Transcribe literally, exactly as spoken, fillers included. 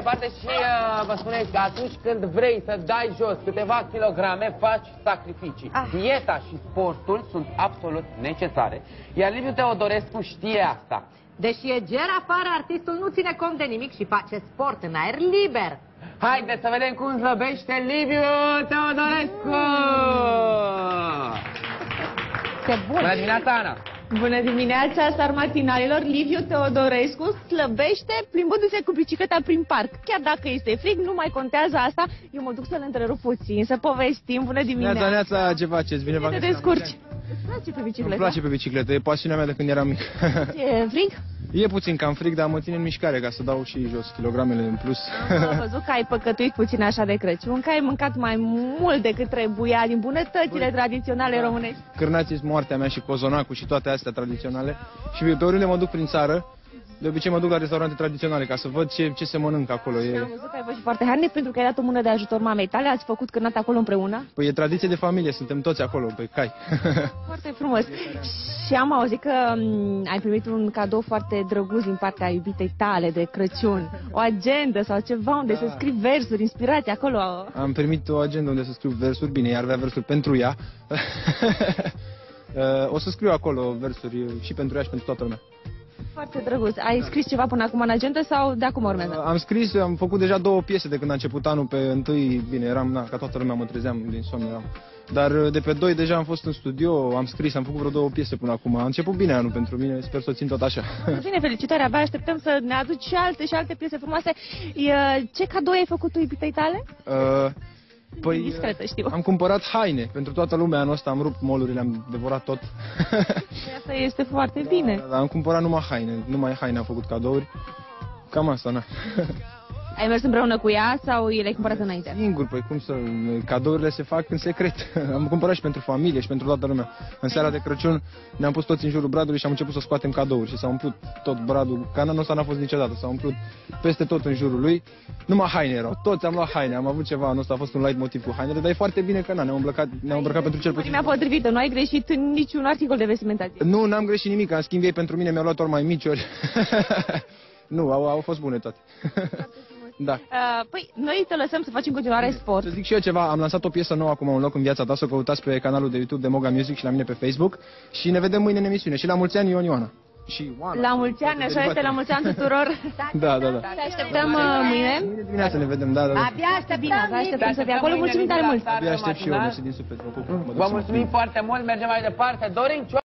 Departe și uh, vă spuneți că atunci când vrei să dai jos câteva kilograme, faci sacrificii. Ah. Dieta și sportul sunt absolut necesare, iar Liviu Teodorescu știe asta. Deși e ger afară, artistul nu ține cont de nimic și face sport în aer liber. Haideți să vedem cum slăbește Liviu Teodorescu! Ce bun! Bună dimineața, Ana! Bună dimineața, star matinalilor! Liviu Teodorescu slăbește plimbându-se cu bicicleta prin parc. Chiar dacă este frig, nu mai contează asta. Eu mă duc să-l întrerup puțin, să povestim. Bună dimineața! Neața, neața, ce faceți? Bine v-am găsit. Te descurci? Îți place pe bicicletă? Îmi place pe bicicletă, e pasiunea mea de când eram mic. E frig? E puțin cam frig, dar mă ține în mișcare ca să dau și jos kilogramele în plus. Am văzut că ai păcătuit puțin așa de Crăciun, că ai mâncat mai mult decât trebuia din bunătățile Băi, tradiționale da. românești. Cârnații sunt moartea mea și cozonacul și toate astea tradiționale. Și pe oriunde mă duc prin țară, de obicei mă duc la restaurante tradiționale ca să văd ce, ce se mănâncă acolo. E... Am văzut că ai fost și foarte harnic pentru că ai dat o mână de ajutor mamei tale, ați făcut cârnat acolo împreună? Păi e tradiție de familie, suntem toți acolo, pe cai. Foarte frumos. Și am auzit că m, ai primit un cadou foarte drăguț din partea iubitei tale de Crăciun. O agendă sau ceva unde da. să scrii versuri, inspirații acolo. Am primit o agendă unde să scriu versuri, bine, iar avea versuri pentru ea. O să scriu acolo versuri și pentru ea și pentru toată lumea. Foarte drăguț. Ai scris ceva până acum în agenda sau de acum urmează? Am scris, am făcut deja două piese de când a început anul. Pe întâi, bine, eram, na, ca toată lumea mă trezeam din somn, eram. Dar de pe doi deja am fost în studio, am scris, am făcut vreo două piese până acum. A început bine anul pentru mine, sper să o țin tot așa. Bine, felicitări, abia așteptăm să ne aduci și alte și alte piese frumoase. Ce cadou ai făcut tu iubitei tale? Uh... Păi, discretă, știu. Am cumpărat haine pentru toată lumea anul ăsta, am rupt molurile, am devorat tot. Asta este foarte bine. Da, da, am cumpărat numai haine, numai haine am făcut cadouri. Cam asta, na. Ai mers împreună cu ea sau le-ai cumpărat înainte? Singur, păi cum să... Cadourile se fac în secret. Am cumpărat și pentru familie și pentru toată lumea. În seara de Crăciun ne-am pus toți în jurul bradului și am început să scoatem cadouri și s-a umplut tot bradul. Ca anul ăsta n-a fost niciodată, s-a umplut peste tot în jurul lui. Numai haine erau, toți am luat haine, am avut ceva, anul ăsta a fost un light motiv cu hainele, dar e foarte bine că na, ne-am îmbrăcat, ne-am îmbrăcat pentru cel puțin. Mi-a potrivită, nu ai greșit în niciun articol de vestimentație. Nu, n-am greșit nimic, în schimb ei pentru mine mi-au luat ori mai mici ori. Nu, au, au fost bune toate. Da. Uh, păi, noi te lăsăm să faci în continuare sport. Să zic și eu ceva, am lansat o piesă nouă acum, Un loc în viața ta, să o căutați pe canalul de YouTube de Moga Music și la mine pe Facebook și ne vedem mâine în emisiune. Și la mulți ani, Ion Ioana. Și Oana. La mulți ani, așa este, la mulți ani tuturor. Da, da, da. Te așteptăm uh, mâine. Mâine dimineața ne vedem, da, da. da. Abia așteptăm, bine, abia așteptăm să fie acolo. Mulțumim tare mult. Abia aștept și eu, mersi din suflet. Vă mulțumim foarte mult, mergem mai departe. Dorin